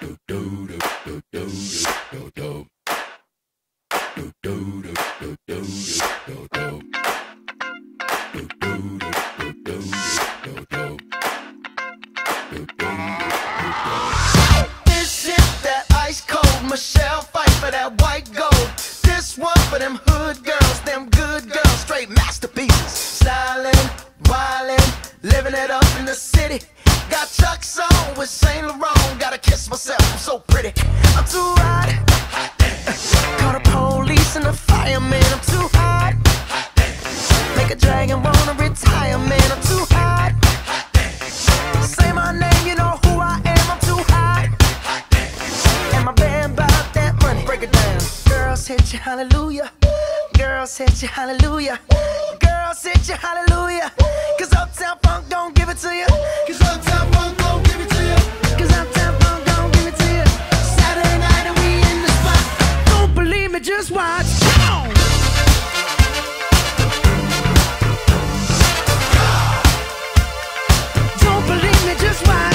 This is that ice cold Michelle fight for that white gold. This one for them hood girls, them good girls, straight masterpieces. Styling, wildin', living it up in the city. Got Chuck's on with Saint Laurent. Gotta kiss myself, I'm so pretty. I'm too hot. Call the police and the fireman. I'm too hot. Make a dragon wanna retire, man. I'm too hot. Say my name, you know who I am. I'm too hot. And my band bought that money. Break it down. Girls hit you, hallelujah. Girls hit you, hallelujah. Girls hit you, hallelujah. Cause Uptown Funk don't give it to you. Cause Uptown Funk don't give it to you. Cause Uptown Funk don't give it to you. Saturday night and we in the spot. Don't believe me, just watch. Don't believe me, just watch.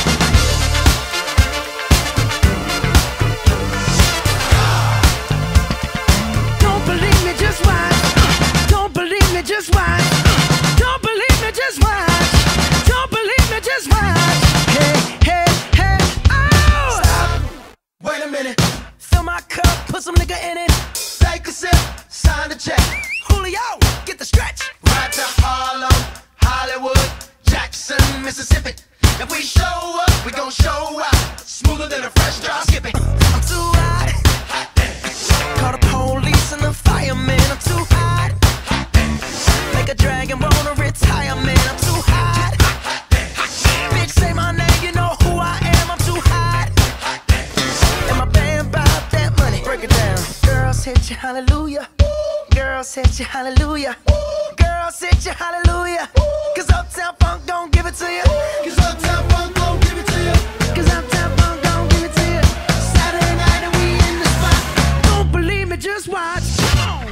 Don't believe me, just watch. Don't believe me, just watch. Don't believe me, just watch. Don't believe me, just watch. Hey, hey, hey, oh! Stop. Wait a minute. Fill my cup, put some nigga in it. Take a sip, sign the check. Julio, get the stretch. Right to Harlem, Hollywood, Jackson, Mississippi. If we show up, we gon' show out. Smoother than a fresh drop skipping. I'm too hot. Call the police and the fireman. I'm too hot. Make a dragon wanna retire, man. I'm too hot. Bitch, say my name, you know who I am. I'm too hot. And my band bought that money. Break it down. Girls hit you, hallelujah. Girls hit you, hallelujah. Girls hit you, hallelujah. Cause Uptown Funk don't give it to you. Cause Uptown Funk don't give it to you. Cause Uptown Funk don't give it to you. Saturday night and we in the spot. Don't believe me, just watch. Come on.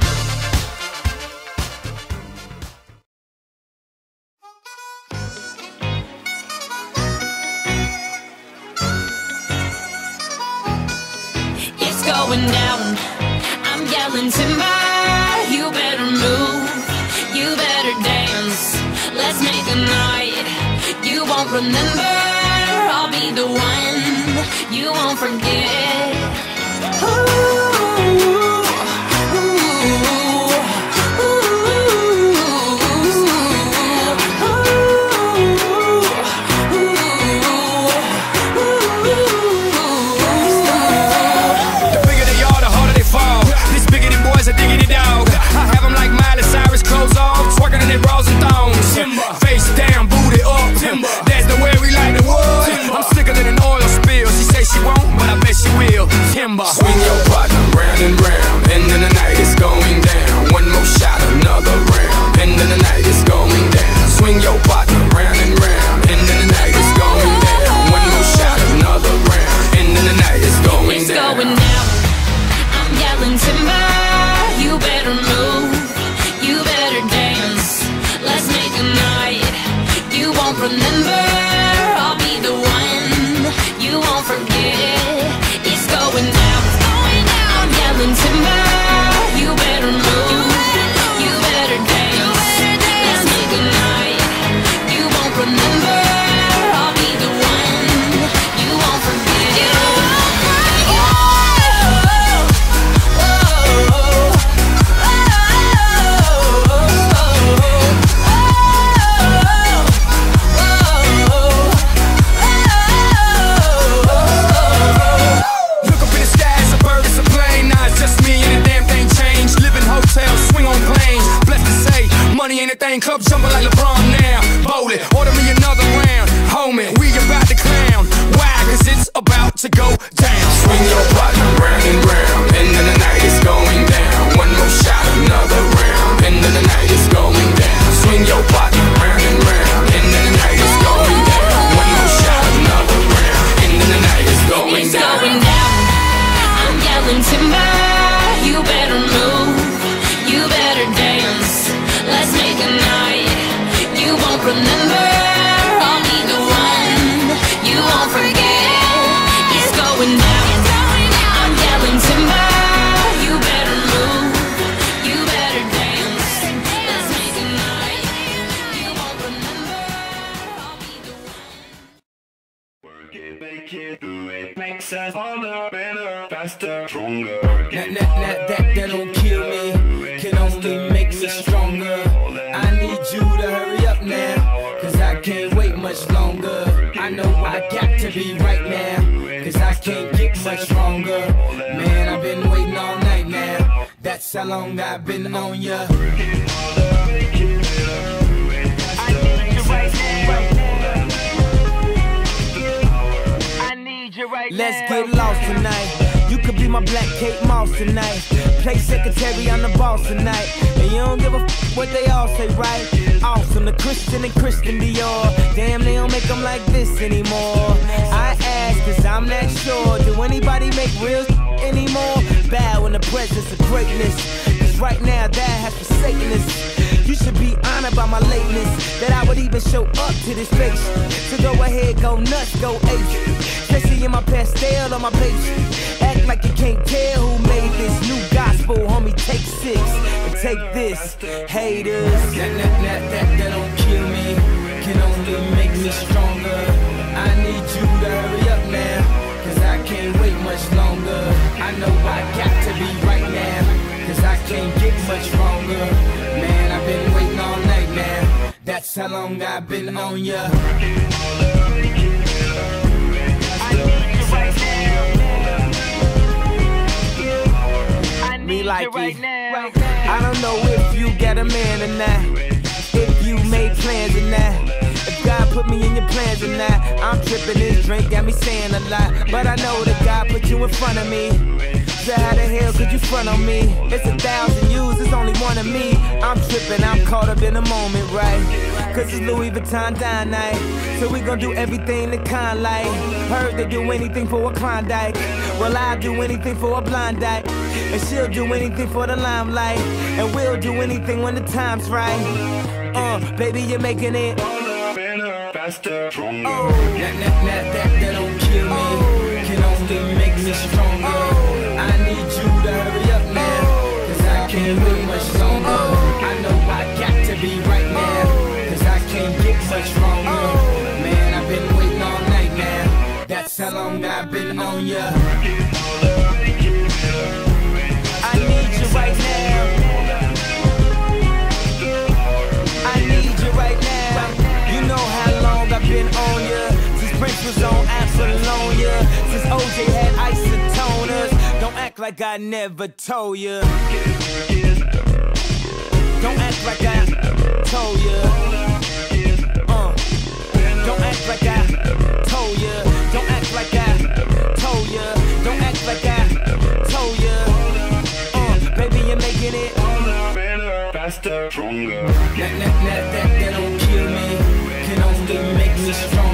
It's going down. I'm yelling timber. You better move. You better dance. Let's make a night you won't remember. I'll be the one you won't forget. Clothes off, twerking in their bras and thongs. Face down, booty up. That's the way we like the wood. I'm sicker than an oil spill. She say she won't, but I bet she will. make it, do it. Makes us harder, better, faster, stronger. That don't kill me, can only make me stronger. I need you to hurry up now, cause I can't wait much longer. I know I got to be right now, cause I can't get much stronger. Man, I've been waiting all night now, that's how long I've been on ya. Let's get lost tonight. You could be my black Kate Moss tonight. Play secretary, I'm the boss tonight. And you don't give a f what they all say, right? Awesome, the Christian and Christian Dior. Damn, they don't make them like this anymore. I ask, cause I'm not sure. Do anybody make real anymore? Bow in the presence of greatness, cause right now that has forsaken us. You should be honored by my lateness, that I would even show up to this place. So go ahead, go nuts, go ape. Especially in my pastel on my page. Act like you can't tell who made this new gospel, homie. Take 6 and take this, haters. That don't kill me, can only make me stronger. I need you to hurry up now, cause I can't wait much longer. I know I got to be right now, cause I can't get much stronger. Man, I've been waiting all night now, that's how long I've been on ya. Me like it. I don't know if you got a man or not, if you made plans or not, if God put me in your plans or not. I'm tripping, this drink got me saying a lot, but I know that God put you in front of me. So how the hell could you front on me? It's 1,000 yous, it's only one of me. I'm tripping, I'm caught up in the moment, right? Cause it's Louis Vuitton dine night, so we gon' do everything the kind like. Heard they do anything for a Klondike, well I'll do anything for a blind dyke. And she'll do anything for the limelight, and we'll do anything when the time's right. Baby, you're making it Better, faster, stronger. That don't kill me, can only make me stronger. I need you to hurry up now, cause I can't wait much longer. I know I got to be right now, cause I can't get much stronger. Man, I've been waiting all night now, that's how long I've been on ya. I need you right now, I need you right now. You know how long I've been on ya, since Prince was on Apollonia, since OJ had isotoners. Don't act like I never told ya, don't act like I told ya. Don't act like I told ya, don't act like I told ya, don't act like I told ya. Baby, you're making it Better, faster, stronger. That don't kill me, can only make me stronger.